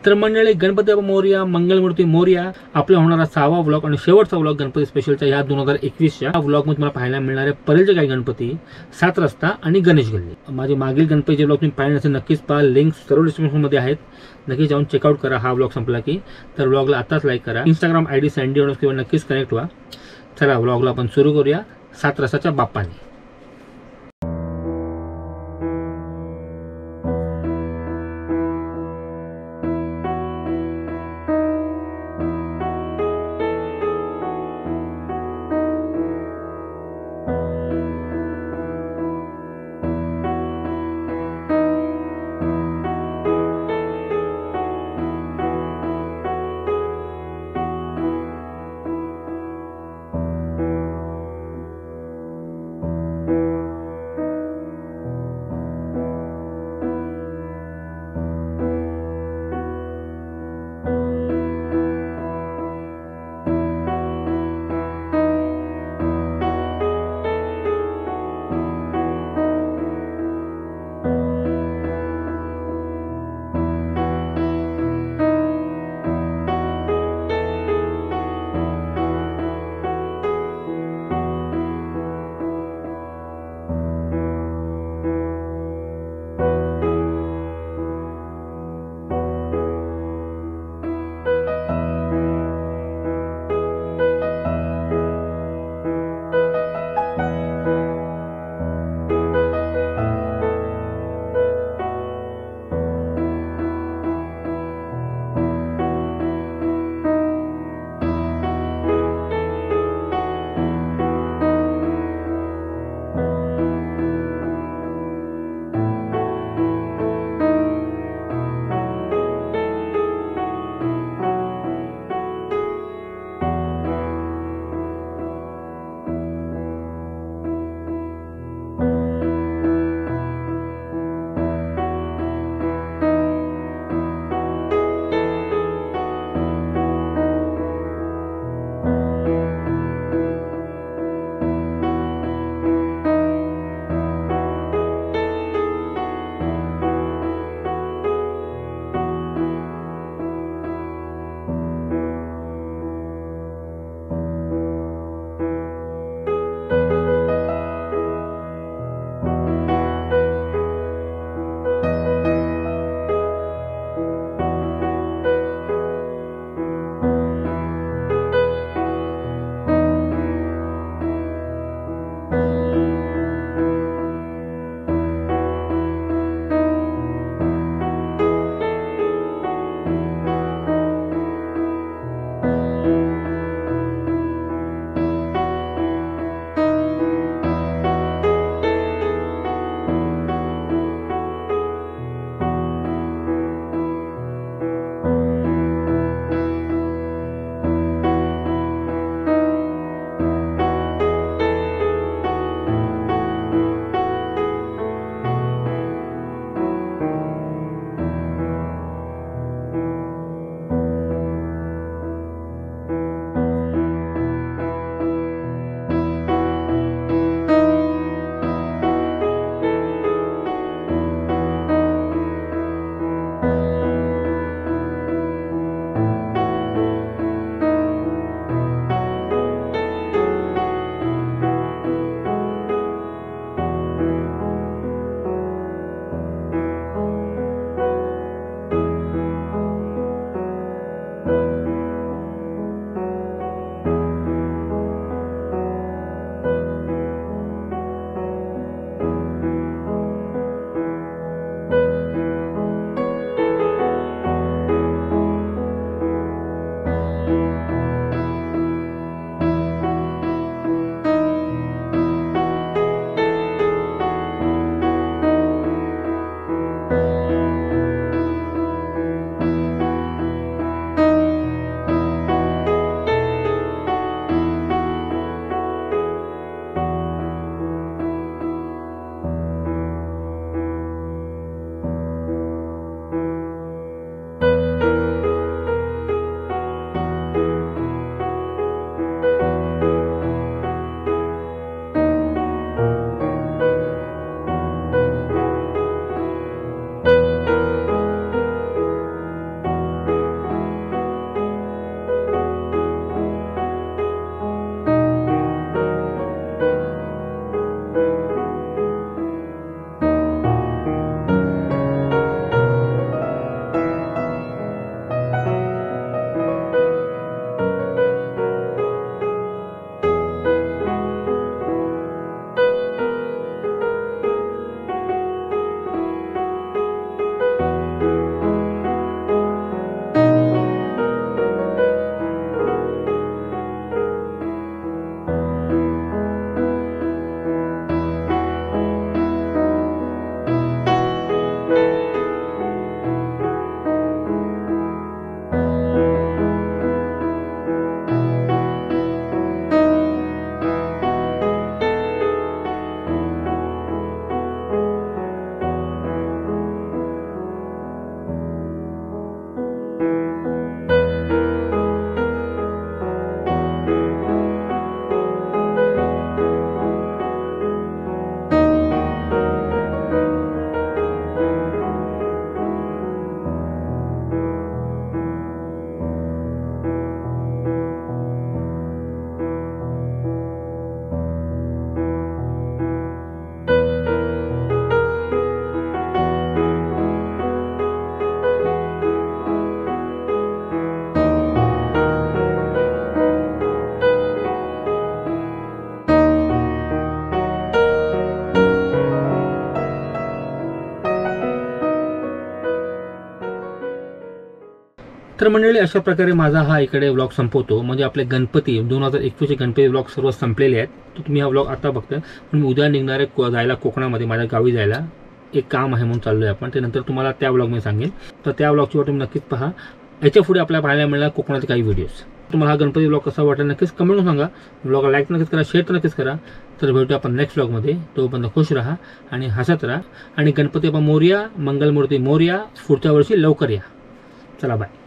तर मंडळी, गणपती बाप्पा मोरया, मंगलमूर्ती मोरया. आपला होणारा 6वा व्लॉग आणि शेवटचा व्लॉग गणपती स्पेशलच्या या 2021च्या व्लॉग मध्ये तुम्हाला पाहायला मिळणारे परेलचे काही गणपती, 7 रस्ता आणि गणेश गल्ली. माझे मागील गणपतीचे व्लॉग तुम्ही पाहिजे नसेल नक्कीच पहा, लिंक सर्व डिस्क्रिप्शन मध्ये आहेत, नक्की जाऊन चेकआउट करा. हा व्लॉग संपला की तर व्लॉगला आताच लाईक करा. इंस्टाग्राम आयडी सँडी किंवा नक्कीच कनेक्ट व्हा. चला व्लॉगला आपण सुरू करूया 7 रस्त्याच्या बाप्पाने. तर मंडळी अशा प्रकारे माझा हा इकडे व्लॉग संपवतो. म्हणजे आपले गणपती 2021चे गणपती व्लॉग सर्व संपलेले आहेत. तर तुम्ही हा व्लॉग आता बघताय, पण मी उद्या निघणार आहे जायला कोकणामध्ये, माझ्या गावी जायला. एक काम आहे म्हणून चाललोय आपण, ते नंतर तुम्हाला त्या व्लॉगमध्ये सांगेन. तर त्या व्लॉगची वाट तुम्ही नक्कीच पहा. याच्या पुढे आपल्याला पाहायला मिळणार कोकणाचे काही व्हिडिओज. तुम्हाला हा गणपती व्लॉग कसा वाटला नक्कीच कमेंट करून सांगा. व्लॉगला लाईक नक्कीच करा, शेअर तर नक्कीच करा. तर भेटूया आपण नेक्स्ट व्लॉगमध्ये. तोपर्यंत खुश राहा आणि हसत राहा. आणि गणपती बाप्पा मोरया, मंगलमूर्ती मोरया. पुढच्या वर्षी लवकर या. चला बाय.